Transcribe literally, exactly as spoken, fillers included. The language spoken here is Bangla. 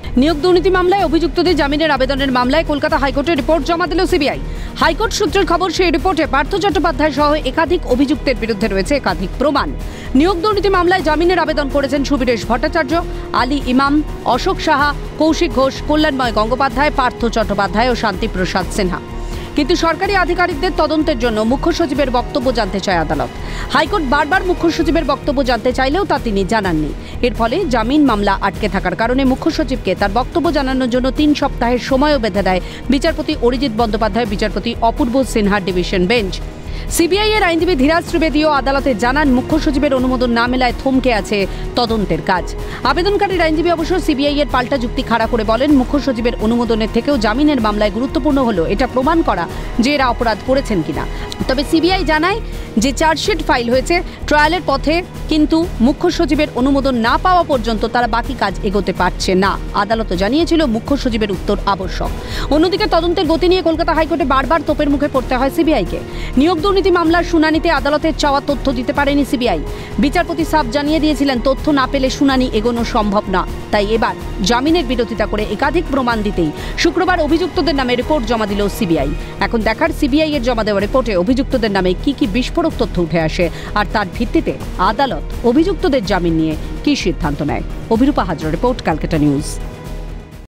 নিয়োগ দুর্নীতি মামলায় অভিযুক্তদের জামিনের আবেদনের মামলায় কলকাতা হাইকোর্টে রিপোর্ট জমা দিল সিবিআই। হাইকোর্ট সূত্রের খবর, সেই রিপোর্টে পার্থ চট্টোপাধ্যায় সহ একাধিক অভিযুক্তের বিরুদ্ধে রয়েছে একাধিক প্রমাণ। নিয়োগ দুর্নীতি মামলায় জামিনের আবেদন করেছেন সুবীরেশ ভট্টাচার্য, আলী ইমাম, অশোক সাহা, কৌশিক ঘোষ, কল্যাণময় গঙ্গোপাধ্যায়, পার্থ চট্টোপাধ্যায় ও শান্তিপ্রসাদ সিনহা। কিন্তু সরকারি আধিকারিকদের তদন্তের জন্য মুখ্য সচিবের বক্তব্য জানতে চায় আদালত। হাইকোর্ট বারবার মুখ্য সচিবের বক্তব্য জানতে চাইলেও তা তিনি জানাননি। এর ফলে জামিন মামলা আটকে থাকার কারণে মুখ্য সচিবকে তার বক্তব্য জানানোর জন্য তিন সপ্তাহের সময়ও বেঁধে দেয় বিচারপতি অরিজিৎ বন্দ্যোপাধ্যায়, বিচারপতি অপূর্ব সিনহার ডিভিশন বেঞ্চ। সিবিআই এর আইনজীবী ধীরাজ ত্রিবেদীও আদালতে জানান, মুখ্য সচিবের অনুমোদন না মেলায় থমকে আছে তদন্তের কাজ। আবেদনকারীর আইনজীবী অবশ্য সিবিআই এর পাল্টা যুক্তি খাড়া করে বলেন, মুখ্য সচিবের অনুমোদনের থেকেও জামিনের মামলায় গুরুত্বপূর্ণ হলো এটা প্রমাণ করা যে এরা অপরাধ করেছেন কিনা। তবে সিবিআই জানায় যে চার্জশিট ফাইল হয়েছে ট্রায়ালের পথে, কিন্তু মুখ্য সচিবের অনুমোদন না পাওয়া পর্যন্ত তারা বাকি কাজ এগোতে পারছে না। আদালত জানিয়েছিল মুখ্য সচিবের উত্তর আবশ্যক। অন্যদিকে তদন্তের গতি নিয়ে কলকাতা হাইকোর্টে বারবার তোপের মুখে পড়তে হয় সিবিআইকে। নিয়োগ দুর্নীতি মামলার শুনানিতে আদালতের চাওয়া তথ্য দিতে পারেনি সিবিআই। বিচারপতি সাফ জানিয়ে দিয়েছিলেন, তথ্য না পেলে শুনানি এগোনো সম্ভব না। তাই এবার জামিনের বিরোধিতা করে একাধিক প্রমাণ দিতেই শুক্রবার অভিযুক্তদের নামে রিপোর্ট জমা দিল সিবিআই। এখন দেখার সিবিআই এর জমা দেওয়া রিপোর্টে অভিযুক্তদের নামে কি কি বিস্ফোরক তথ্য উঠে আসে, আর তার ভিত্তিতে আদালত অভিযুক্তদের জামিন নিয়ে কি সিদ্ধান্ত নেয়। Abhirupa Hazra report, Calcutta news.